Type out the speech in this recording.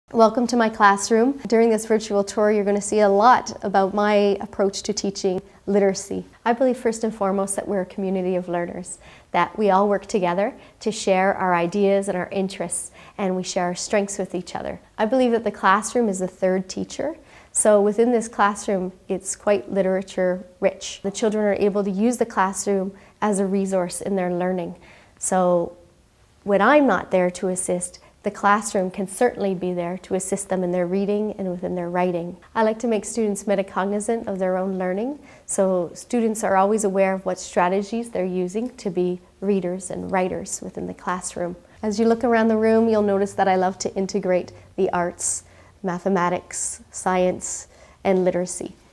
Welcome to my classroom. During this virtual tour, you're going to see a lot about my approach to teaching literacy. I believe first and foremost that we're a community of learners, that we all work together to share our ideas and our interests, and we share our strengths with each other. I believe that the classroom is the third teacher. So within this classroom, it's quite literature rich. The children are able to use the classroom as a resource in their learning. So when I'm not there to assist, the classroom can certainly be there to assist them in their reading and within their writing. I like to make students metacognizant of their own learning, so students are always aware of what strategies they're using to be readers and writers within the classroom. As you look around the room, you'll notice that I love to integrate the arts, mathematics, science, and literacy.